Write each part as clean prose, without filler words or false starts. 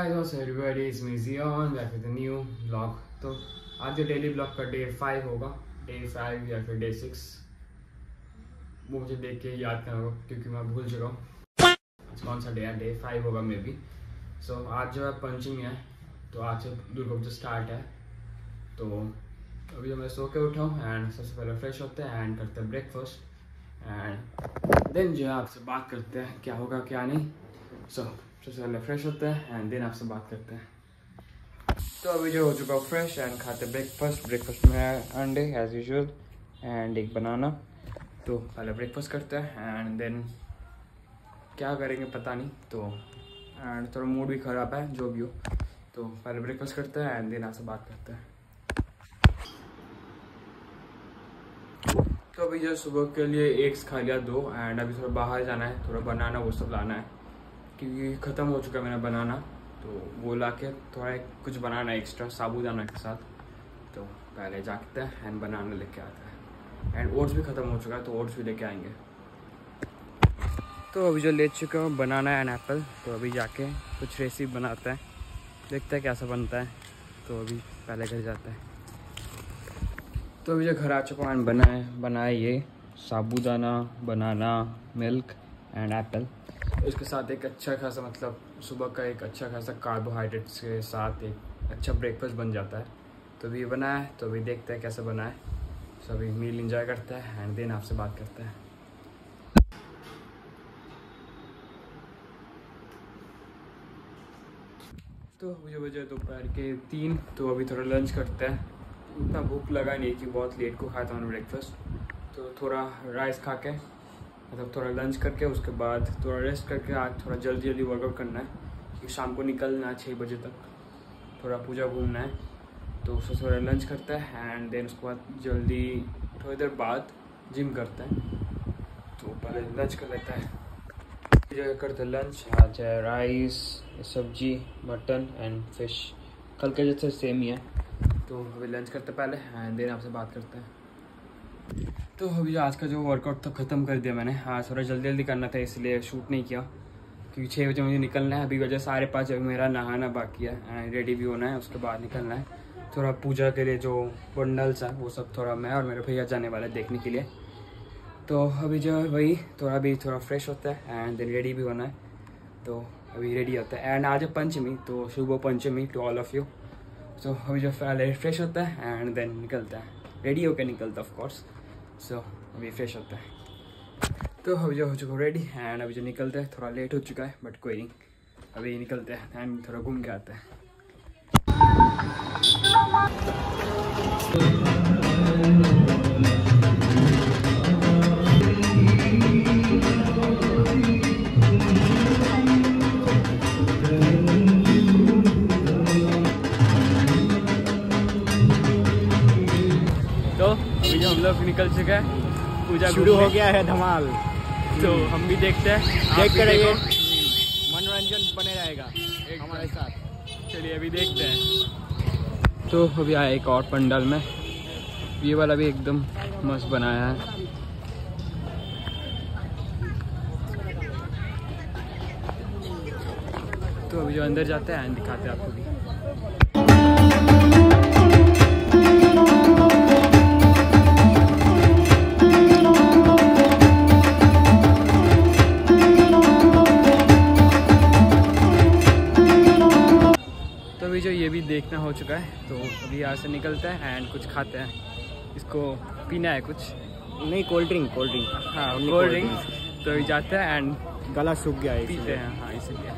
guys, what's up everybody? It's me Zion back with a new vlog. तो आज जो daily blog का day 5 होगा, डे 5 या फिर डे 6 वो मुझे देख के याद करना होगा क्योंकि मैं भूल चुका हूँ आज कौन सा डे है। डे 5 होगा मे बी। सो आज जो है पंचमी है, तो आज से दुर्गा पूजा स्टार्ट है। तो अभी जो मैं सो के उठा हूँ एंड सबसे पहले फ्रेश होते हैं एंड करते हैं ब्रेकफास्ट एंड देन जो है आपसे बात करते हैं क्या होगा क्या नहीं। सो सबसे पहले फ्रेश होते हैं एंड देन आपसे बात करते हैं। तो अभी जो हो चुका हूँ फ्रेश एंड खाते ब्रेकफास्ट में है अंडे एज यूजुअल एंड एक बनाना। तो पहले ब्रेकफास्ट करते हैं एंड देन क्या करेंगे पता नहीं। तो एंड थोड़ा मूड भी ख़राब है जो भी हो, तो पहले ब्रेकफास्ट करते हैं एंड देन आपसे बात करते हैं। तो अभी जो सुबह के लिए एग्स खा लिया 2 एंड अभी थोड़ा बाहर जाना है, थोड़ा बनाना वो सब लाना है क्योंकि ख़त्म हो चुका है मेरा बनाना। तो वो ला के थोड़ा कुछ बनाना है एक्स्ट्रा साबूदाना के साथ। तो पहले जाते हैं एंड बनाना लेके आता है एंड ओट्स भी ख़त्म हो चुका है तो ओट्स भी लेके आएंगे। तो अभी जो ले चुका हूँ बनाना एंड एप्पल, तो अभी जाके कुछ रेसिपी बनाते हैं, देखते हैं कैसा बनता है। तो अभी पहले घर जाते हैं। तो अभी जो घर आ चुका हूँ एंड बनाए ये साबूदाना, बनाना, मिल्क एंड एप्पल। उसके साथ एक अच्छा खासा मतलब सुबह का एक अच्छा खासा कार्बोहाइड्रेट्स के साथ एक अच्छा ब्रेकफास्ट बन जाता है। तो अभी बनाया है, तो अभी देखते हैं कैसे बना है। सो अभी मील एंजॉय करते हैं एंड देन आपसे बात करते हैं। तो मुझे बजे दोपहर के 3, तो अभी थोड़ा लंच करते हैं। उतना भूख लगा नहीं कि बहुत लेट को खाता हूँ ब्रेकफास्ट। तो थोड़ा राइस खा के मतलब थोड़ा लंच करके उसके बाद थोड़ा रेस्ट करके आज थोड़ा जल्दी वर्कआउट करना है क्योंकि शाम को निकलना है 6 बजे तक, थोड़ा पूजा घूमना है। तो उससे थोड़ा लंच करते हैं एंड देन उसके बाद जल्दी थोड़ी देर बाद जिम करते हैं। तो पहले लंच कर लेता है। जो करते लंच आज है राइस, सब्जी, मटन एंड फिश। कल के जैसे सेम ही है। तो अभी लंच करते पहले एंड देन आपसे बात करते हैं। तो अभी आज का जो वर्कआउट था ख़त्म कर दिया मैंने। आज थोड़ा जल्दी करना था इसलिए शूट नहीं किया क्योंकि 6 बजे मुझे निकलना है। अभी वजह 5:30 मेरा नहाना बाकी है एंड रेडी भी होना है, उसके बाद निकलना है। थोड़ा पूजा के लिए जो बंडल्स हैं वो सब थोड़ा मैं और मेरे भैया जाने वाला है देखने के लिए। तो अभी जो वही थोड़ा फ्रेश होता है एंड देन रेडी भी होना है। तो अभी रेडी होता है एंड आज है पंचमी, तो शुभ Panchami to all of you. तो अभी जो पहले फ्रेश होता है एंड देन निकलता है, रेडी होकर निकलता है ऑफ कोर्स। सो अभी फ्रेश होता है। तो अभी जो हो चुका रेडी एंड अभी जो निकलते हैं, थोड़ा लेट हो चुका है बट कोई नहीं, अभी निकलते हैं एंड थोड़ा घूम के आते हैं। हम लोग निकल चुके हैं, पूजा शुरू हो गया है धमाल। तो हम भी देखते हैं, देखते रहिए, मनोरंजन बने रहेगा हमारे साथ। चलिए अभी देखते हैं। तो अभी आया एक और पंडाल में, ये वाला भी एकदम मस्त बनाया है। तो अभी जो अंदर जाते हैं दिखाते हैं आपको भी। जो ये भी देखना हो चुका है, तो अभी यहाँ से निकलते हैं एंड कुछ खाते हैं। इसको पीना है कुछ, नहीं कोल्ड ड्रिंक हाँ कोल्ड ड्रिंक। तो अभी जाते हैं एंड गला सूख गया है, पीते हैं। हाँ इसीलिए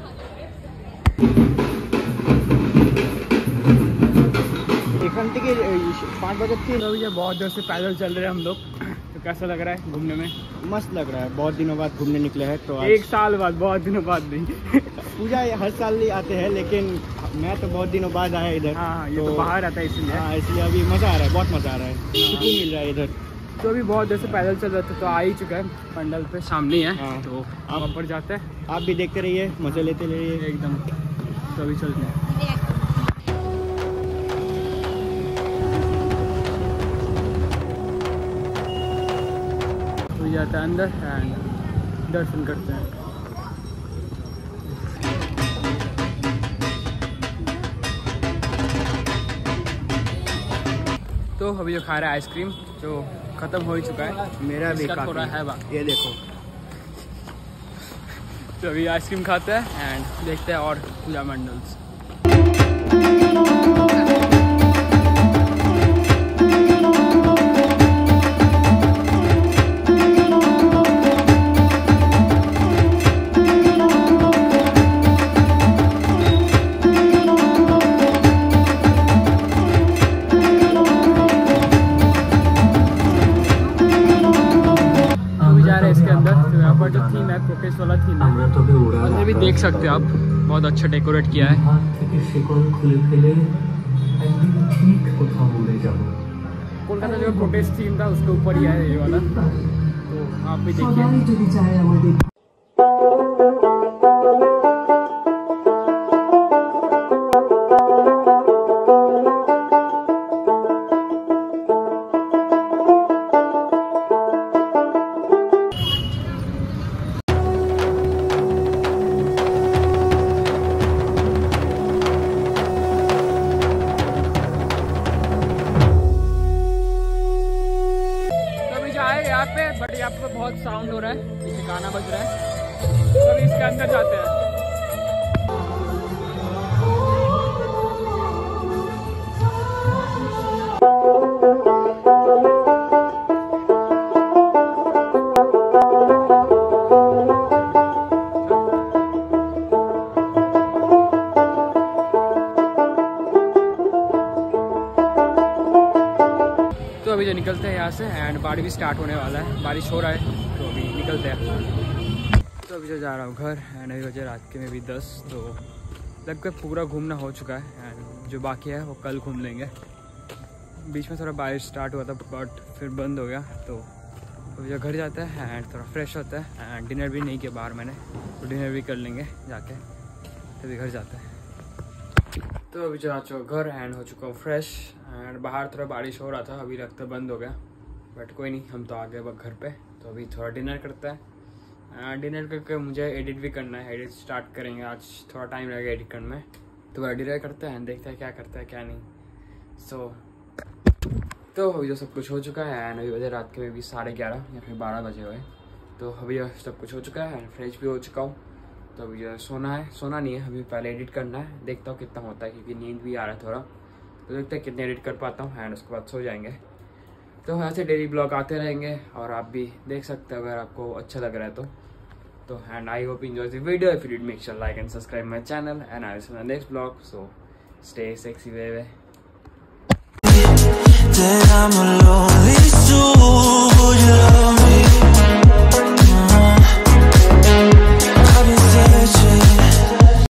5 बजे थी। तो ये बहुत देर से पैदल चल रहे हैं हम लोग। तो कैसा लग रहा है घूमने में? मस्त लग रहा है, बहुत दिनों बाद घूमने निकले हैं। तो 1 साल बाद, बहुत दिनों बाद नहीं। पूजा हर साल ही आते हैं लेकिन मैं तो बहुत दिनों बाद आया इधर। हाँ ये तो बाहर आता है इसलिए। हाँ इसलिए अभी मज़ा आ रहा है, बहुत मज़ा आ रहा है, सुकून मिल रहा है इधर। तो अभी बहुत देर से पैदल चल रहे थे, तो आ ही चुका है, पंडाल पे सामने है। हाँ। तो आप ऊपर जाते हैं, आप भी देखते रहिए, मज़े लेते रहिए एकदम। तो अभी चलते हैं। तो जाता है अंदर एंड दर्शन करते हैं। तो अभी जो खा रहा है आइसक्रीम जो ख़त्म हो ही चुका है, मेरा भी थोड़ा है बाकी। ये देखो, तो अभी आइसक्रीम खाते हैं एंड देखते हैं और पूजा मंडल्स। इसके अंदर तो यहाँ पर जो थीम है प्रोटेस्ट वाला थीम है, अंदर भी देख सकते हो आप, बहुत अच्छा डेकोरेट किया है। कोलकाता जो प्रोटेस्ट थीम था उसके ऊपर ही है ये वाला, तो आप भी देखिए। बट यहाँ पे बहुत साउंड हो रहा है, पीछे गाना बज रहा है, तो अभी इसके अंदर जाते हैं। तो अभी जो निकलते हैं यहाँ से एंड बारिश भी स्टार्ट होने वाला है, बारिश हो रहा है तो अभी निकलते हैं। तो अभी जो जा रहा हूँ घर एंड अभी बजे रात के में भी 10, तो लगभग पूरा घूमना हो चुका है एंड जो बाकी है वो कल घूम लेंगे। बीच में थोड़ा बारिश स्टार्ट हुआ था बट फिर बंद हो गया, तो अभी जो घर जाता है एंड थोड़ा फ्रेश होता है एंड डिनर भी नहीं किया बाहर मैंने, तो डिनर भी कर लेंगे जाके, तभी घर जाता है। तो अभी जो आ चुका घर एंड हो चुका हूँ फ्रेश एंड बाहर थोड़ा बारिश हो रहा था, अभी लगता बंद हो गया बट कोई नहीं, हम तो आ गए घर पे। तो अभी थोड़ा डिनर करता है, डिनर करके मुझे एडिट भी करना है, एडिट स्टार्ट करेंगे आज, थोड़ा टाइम लगेगा एडिट करने में। तो डिनर करते हैं, देखते हैं क्या करता है क्या नहीं। तो अभी जो सब कुछ हो चुका है एंड अभी बजे रात के में भी 11:30 या फिर 12 बजे हुए, तो अभी सब कुछ हो चुका है एंड फ्रेश भी हो चुका हूँ। तो अभी जो सोना नहीं है, अभी पहले एडिट करना है, देखता हूँ कितना होता है क्योंकि नींद भी आ रहा है थोड़ा, तो देखते हैं कितने एडिट कर पाता हूँ एंड उसके बाद सो जाएंगे। तो ऐसे डेली ब्लॉग आते रहेंगे और आप भी देख सकते हो अगर आपको अच्छा लग रहा है तो and I hope enjoy the video. If you did, make sure like and subscribe my channel and I will see you in the next vlog. So stay sexy baby. That I'm a lonely soul.